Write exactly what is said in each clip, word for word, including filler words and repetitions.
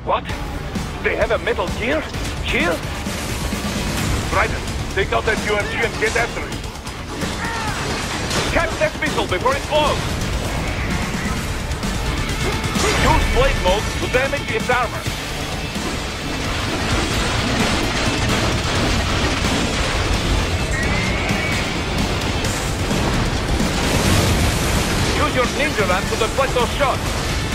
What? They have a metal gear? Here? Raiden, take out that U M G and get after it. Catch that missile before it blows! Use blade mode to damage its armor. Use your ninja land to deflect those shots.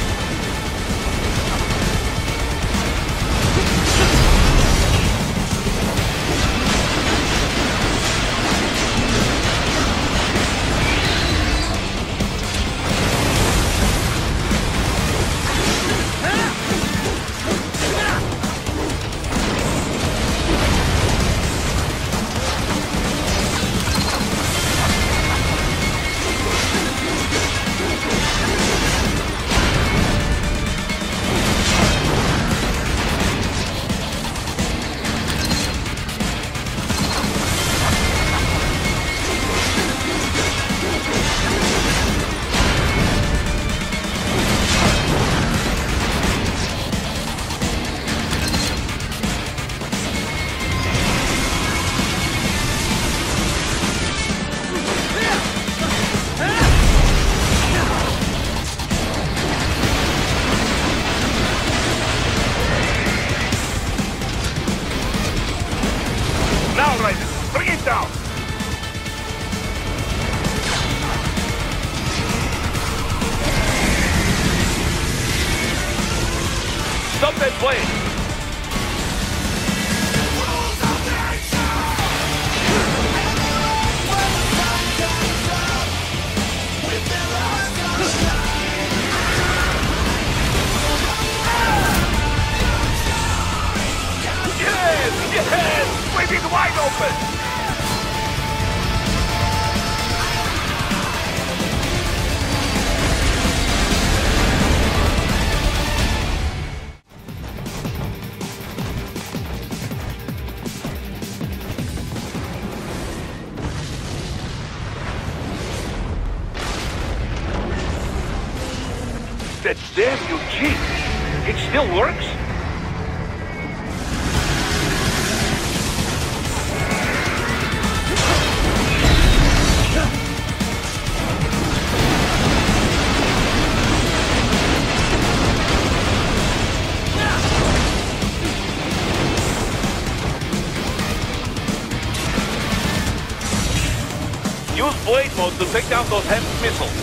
Bring it down! Stop that blade! Yes! Yes! Waving wide open! That damn U G! It still works? Use blade mode to take down those heavy missiles.